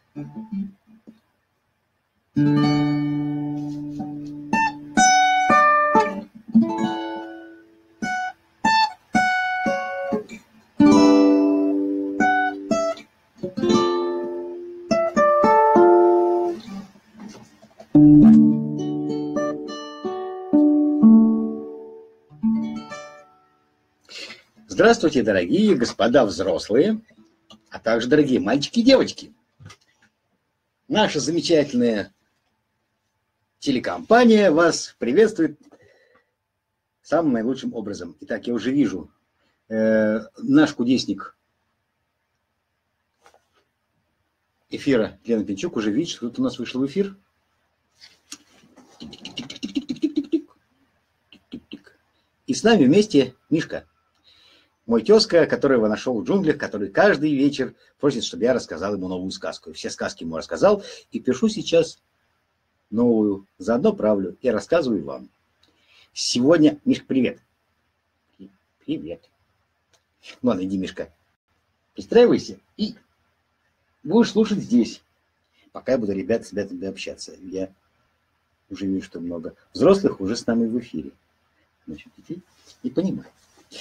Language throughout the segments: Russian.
Здравствуйте, дорогие господа взрослые, а также дорогие мальчики и девочки. Наша замечательная телекомпания вас приветствует самым наилучшим образом. Итак, я уже вижу наш кудесник эфира Лена Пинчук уже видит, что кто-то у нас вышел в эфир. И с нами вместе Мишка. Мой тезка, которого нашел в джунглях, который каждый вечер просит, чтобы я рассказал ему новую сказку. Все сказки ему рассказал, и пишу сейчас новую. Заодно правлю и рассказываю вам. Сегодня... Мишка, привет. Привет. Ладно, иди, Мишка. Пристраивайся и будешь слушать здесь. Пока я буду, ребят, с ребятами общаться. Я уже вижу, что много взрослых уже с нами в эфире. Значит, детей не понимаю.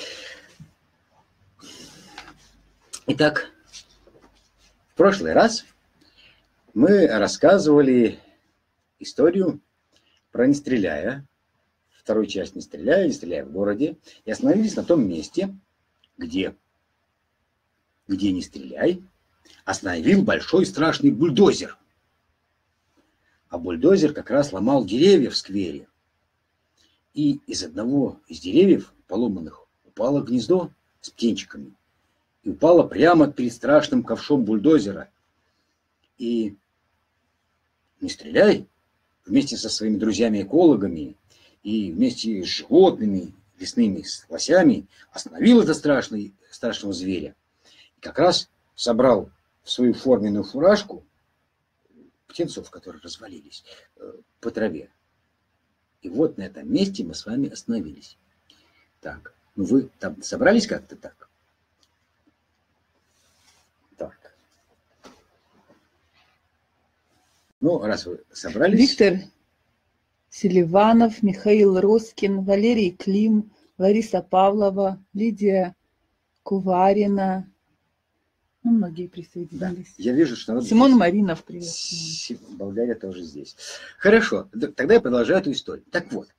Итак, в прошлый раз мы рассказывали историю про «Не стреляя», вторую часть «Не стреляя в городе», и остановились на том месте, где «Не стреляй» остановил большой страшный бульдозер. А бульдозер как раз ломал деревья в сквере. И из одного из деревьев поломанных упало гнездо с птенчиками. И упала прямо перед страшным ковшом бульдозера. И «Не стреляй» вместе со своими друзьями-экологами и вместе с животными, лесными, с лосями остановил этого страшного зверя. И как раз собрал в свою форменную фуражку птенцов, которые развалились по траве. И вот на этом месте мы с вами остановились. Так, ну вы там собрались как-то так? Так. Ну, раз вы собрались... Виктор Селиванов, Михаил Роскин, Валерий Клим, Лариса Павлова, Лидия Куварина. Ну, многие присоединились. Да, я вижу, что... Симон Маринов, привет. Болгария тоже здесь. Хорошо, тогда я продолжаю эту историю. Так вот.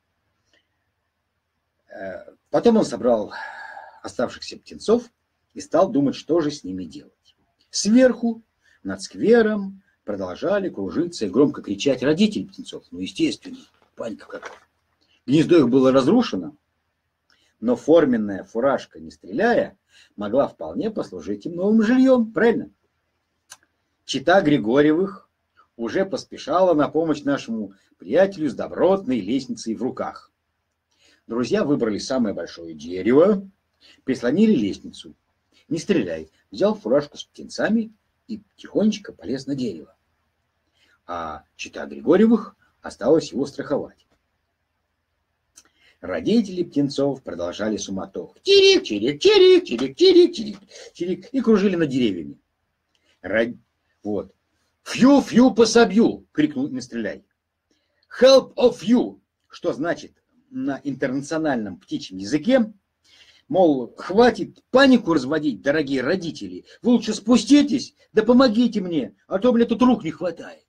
Потом он собрал оставшихся птенцов и стал думать, что же с ними делать. Сверху, над сквером, продолжали кружиться и громко кричать родители птенцов. Ну, естественно, паника какая. Гнездо их было разрушено, но форменная фуражка, «Не стреляя», могла вполне послужить им новым жильем, правильно? Чета Григорьевых уже поспешала на помощь нашему приятелю с добротной лестницей в руках. Друзья выбрали самое большое дерево, прислонили лестницу. «Не стреляй» взял фуражку с птенцами и тихонечко полез на дерево. А чета Григорьевых осталось его страховать. Родители птенцов продолжали суматоху. Чирик, чирик, чирик, чирик, чирик, чирик, чирик. И кружили над деревьями. Вот. «Фью, фью, пособью!» — крикнул «Не стреляй». «Help of you!» что значит на интернациональном птичьем языке, мол, хватит панику разводить, дорогие родители. Вы лучше спуститесь, да помогите мне, а то мне тут рук не хватает.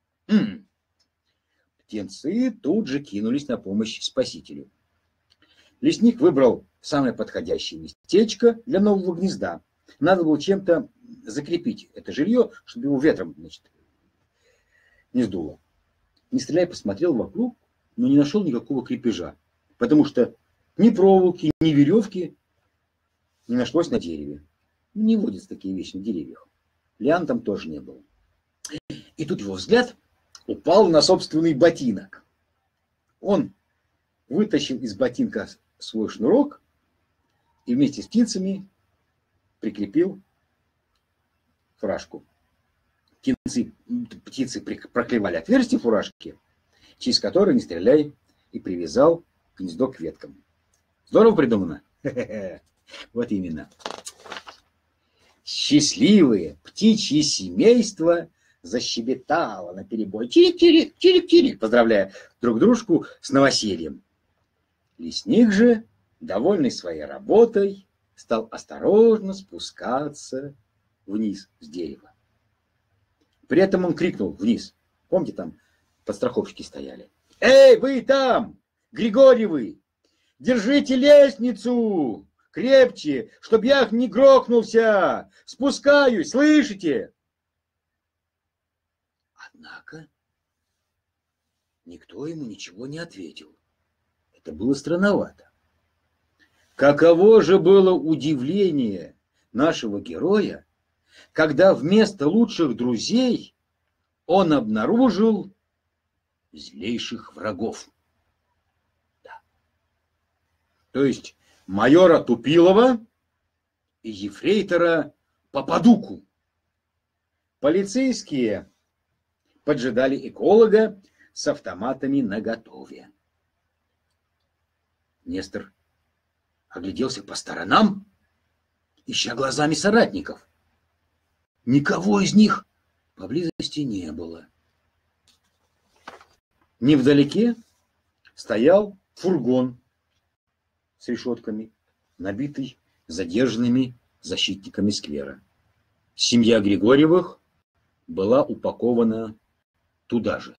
Птенцы тут же кинулись на помощь спасителю. Лесник выбрал самое подходящее местечко для нового гнезда. Надо было чем-то закрепить это жилье, чтобы его ветром, значит, не сдуло. «Не стреляй» посмотрел вокруг, но не нашел никакого крепежа, потому что ни проволоки, ни веревки не нашлось на дереве. Не водятся такие вещи на деревьях. Лиан там тоже не было. И тут его взгляд упал на собственный ботинок. Он вытащил из ботинка свой шнурок и вместе с птицами прикрепил фуражку. Птицы проклевали отверстие фуражки, через которое «Не стреляй» и привязал гнездо к веткам. Здорово придумано? Вот именно. Счастливые птичьи семейства защебетала наперебой. Чирик-чирик, чирик-чирик, поздравляя друг дружку с новосельем. Лесник же, довольный своей работой, стал осторожно спускаться вниз с дерева. При этом он крикнул вниз. Помните, там подстраховщики стояли. «Эй, вы там, Григорьевы, держите лестницу крепче, чтоб я не грохнулся! Спускаюсь, слышите?» Однако никто ему ничего не ответил. Это было странновато. Каково же было удивление нашего героя, когда вместо лучших друзей он обнаружил злейших врагов. Да. То есть майора Тупилова и ефрейтора Попадуку. Полицейские поджидали эколога с автоматами наготове. Нестор огляделся по сторонам, ища глазами соратников. Никого из них поблизости не было. Невдалеке стоял фургон с решетками, набитый задержанными защитниками сквера. Семья Григорьевых была упакована туда же.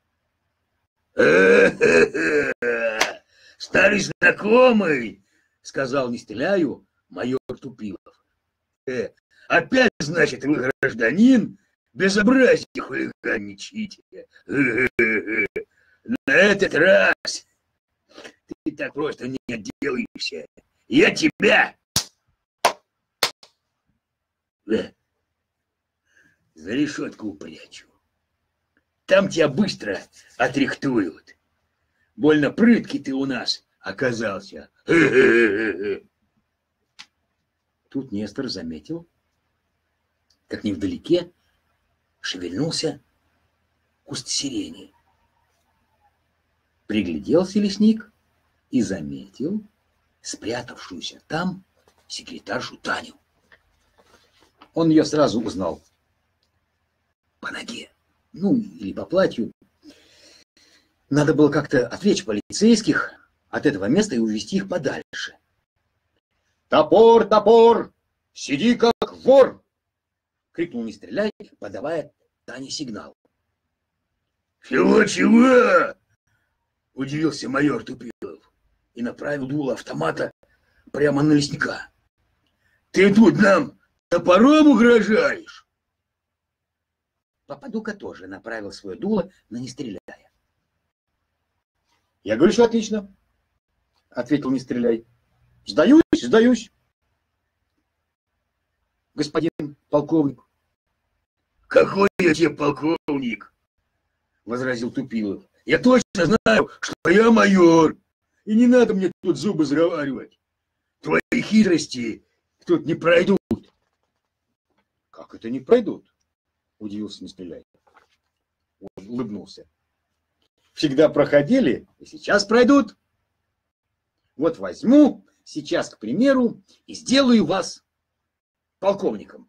«Старый знакомый!» — сказал, не стреляю, майор Тупилов. «Опять, значит, вы, гражданин, безобразие хулиганничаете. На этот раз ты так просто не отделаешься. Я тебя за решетку упрячу. Там тебя быстро отрихтуют. Больно прыткий ты у нас оказался». Тут Нестор заметил, как невдалеке шевельнулся куст сирени. Пригляделся лесник и заметил спрятавшуюся там секретаршу Таню. Он ее сразу узнал по ноге, ну или по платью. Надо было как-то отвлечь полицейских от этого места и увести их подальше. «Топор, топор! Сиди как вор!» — крикнул «Не стреляй», подавая Тане сигнал. «Чего-чего?» — удивился майор Тупилов и направил дуло автомата прямо на лесника. «Ты тут нам топором угрожаешь?» Попадука тоже направил свое дуло на «Не стреляя». «Я говорю, что отлично», — ответил «Не стреляй». «Сдаюсь, сдаюсь, господин полковник». «Какой я тебе полковник?» — возразил Тупилов. «Я точно знаю, что я майор, и не надо мне тут зубы заговаривать. Твои хитрости тут не пройдут». «Как это не пройдут?» — удивился «Не стреляй». Он улыбнулся. «Всегда проходили, и сейчас пройдут. Вот возьму сейчас, к примеру, и сделаю вас полковником».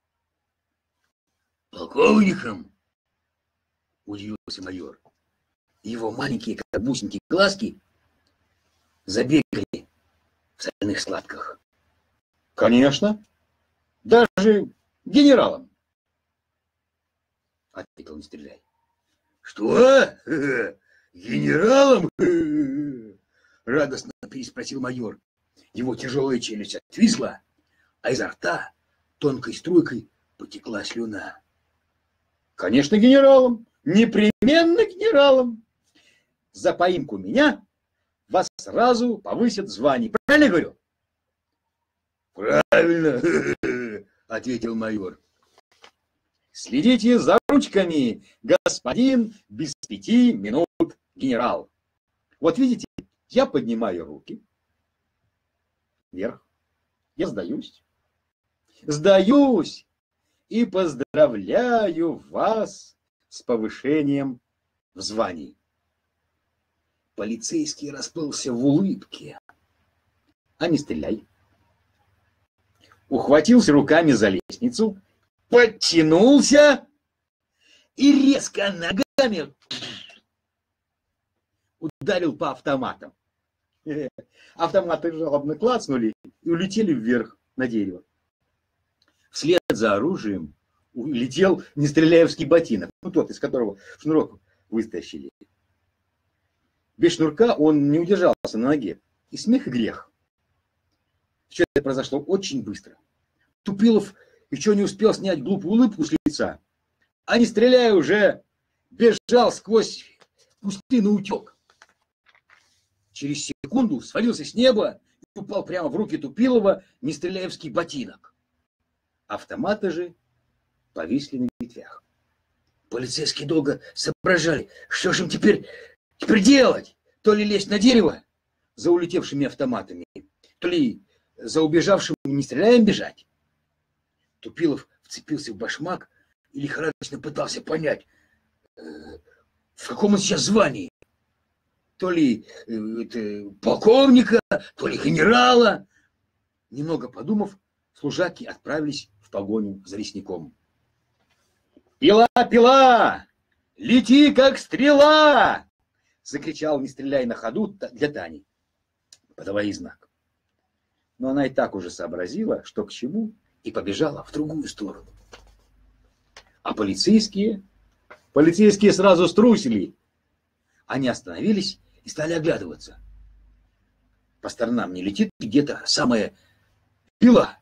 «Полковником?» — удивился майор. Его маленькие, как бусинки, глазки забегали в соляных складках. «Конечно, даже генералом», — ответил «Не стреляй». «Что? Генералом?» — радостно переспросил майор. Его тяжелая челюсть отвисла, а изо рта тонкой струйкой потекла слюна. «Конечно, генералом, непременно генералом. За поимку меня вас сразу повысят в звании. Правильно я говорю?» «Правильно», — ответил майор. «Следите за ручками, господин, без 5 минут генерал. Вот видите, я поднимаю руки вверх. Я сдаюсь. Сдаюсь и поздравляю вас с повышением в звании». Полицейский расплылся в улыбке. А «Не стреляй». Ухватился руками за лестницу, подтянулся и резко ногами ударил по автоматам. Автоматы жалобно клацнули и улетели вверх на дерево. Вслед за оружием улетел нестреляевский ботинок, ну тот, из которого шнурок вытащили. Без шнурка он не удержался на ноге. И смех, и грех. Все это произошло очень быстро. Тупилов еще не успел снять глупую улыбку с лица, а не стреляя уже бежал сквозь кусты наутек. Через секунду свалился с неба и упал прямо в руки Тупилова нестреляевский ботинок. Автоматы же повисли на ветвях. Полицейские долго соображали, что же им теперь делать? То ли лезть на дерево за улетевшими автоматами, то ли за убежавшим не стреляем бежать. Тупилов вцепился в башмак и лихорадочно пытался понять, в каком он сейчас звании. То ли полковника, то ли генерала. Немного подумав, служаки отправились в погоню за лесником. «Пила, пила! Лети, как стрела!» — закричал, не стреляя на ходу, для Тани, подавая знак. Но она и так уже сообразила, что к чему, и побежала в другую сторону. А полицейские сразу струсили. Они остановились и стали оглядываться. По сторонам не летит где-то самая пила.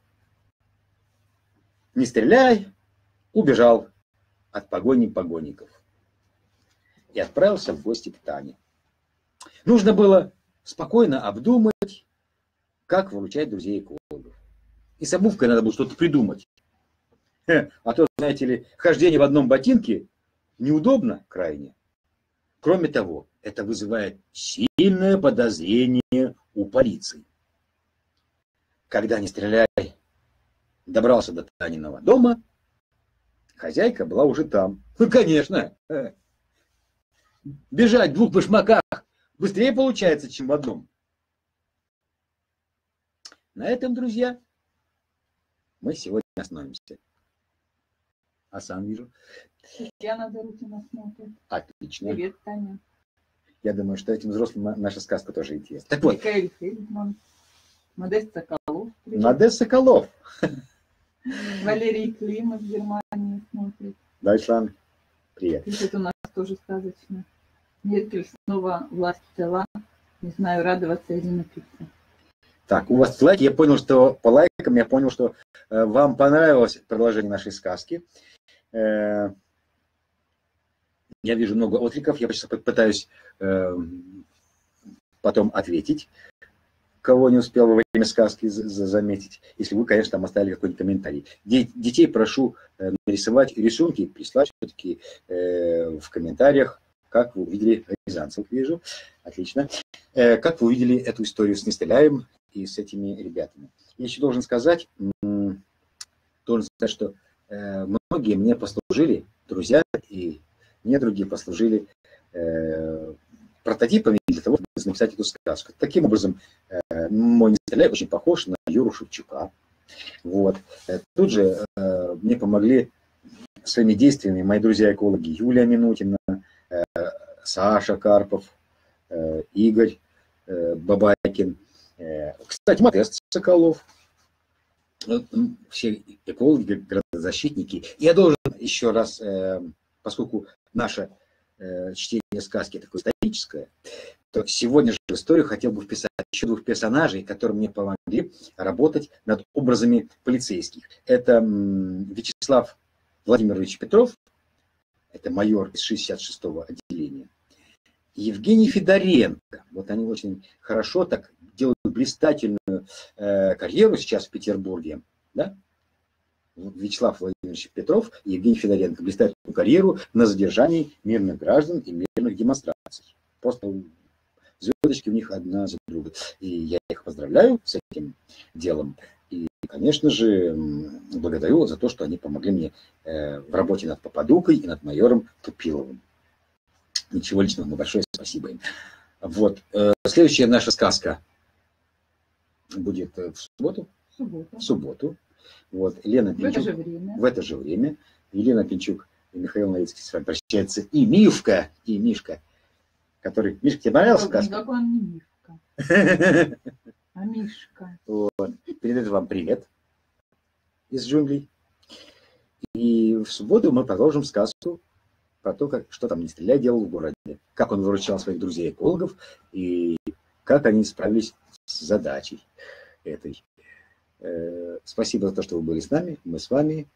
Не стреляй, убежал от погони погонников. И отправился в гости к Тане. Нужно было спокойно обдумать, как выручать друзей экологов. И с обувкой надо было что-то придумать. А то, знаете ли, хождение в одном ботинке неудобно крайне. Кроме того, это вызывает сильное подозрение у полиции. Когда не стреляй, добрался до Таниного дома, хозяйка была уже там. Ну, конечно. Бежать в двух башмаках быстрее получается, чем в одном. На этом, друзья, мы сегодня остановимся. А сам вижу. Татьяна Зарутина смотрит. Отлично. Привет, Таня. Я думаю, что этим взрослым наша сказка тоже интересна. Так вот. Михаил Фельдман. Модест Соколов. Привет. Модест Соколов. Валерий Клим из Германии смотрит. Дальше. Привет. Пишет у нас тоже сказочно. Меркель снова власть взяла. Не знаю, радоваться или напиться. Так, у вас лайки. Я понял, что по лайкам я понял, что вам понравилось продолжение нашей сказки. Я вижу много откликов. Я сейчас попытаюсь потом ответить, кого не успел во время сказки заметить. Если вы, конечно, там оставили какой-нибудь комментарий. Детей прошу нарисовать рисунки, прислать все-таки в комментариях, как вы увидели, Рязанцев вижу. Отлично. Как вы увидели эту историю с Нестреляем и с этими ребятами. Я еще должен сказать, что многие мне послужили, друзья и недруги послужили прототипами для того, чтобы написать эту сказку. Таким образом, мой Нестреляй очень похож на Юру Шевчука. Вот. Тут же мне помогли своими действиями мои друзья-экологи Юлия Минутина, Саша Карпов, Игорь Бабайкин, кстати, Модест Соколов, все экологи, градозащитники. Я должен еще раз, поскольку наше чтение сказки такое историческое, то сегодня же в историю хотел бы вписать еще двух персонажей, которые мне помогли работать над образами полицейских. Это Вячеслав Владимирович Петров, это майор из 66-го отделения, и Евгений Федоренко. Вот они очень хорошо так делают блистательную карьеру сейчас в Петербурге. Да? Вячеслав Владимирович Петров и Евгений Федоренко блистательную карьеру на задержании мирных граждан и мирных демонстраций. Просто звездочки у них одна за другой. И я их поздравляю с этим делом. И, конечно же, благодарю за то, что они помогли мне в работе над Попадукой и над майором Тупиловым. Ничего личного, но большое спасибо им. Вот. Следующая наша сказка будет в субботу. В субботу. Вот. Лена Пинчук. В это же время. Елена Пинчук И Михаил Новицкий с вами прощается. И Мишка, который... Мишка, тебе понравилась сказка? Так он не Мишка, а Мишка. Передаю вам привет из джунглей. И в субботу мы продолжим сказку про то, что там Нестряля делал в городе, как он выручал своих друзей-экологов и как они справились с задачей этой. Спасибо за то, что вы были с нами. Мы с вами.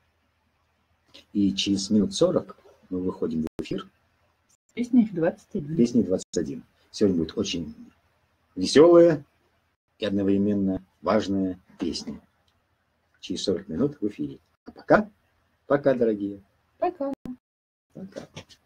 И через минут 40 мы выходим в эфир. Песня 21. Песня 21. Сегодня будет очень веселая и одновременно важная песня. Через 40 минут в эфире. А пока, дорогие. Пока. Пока.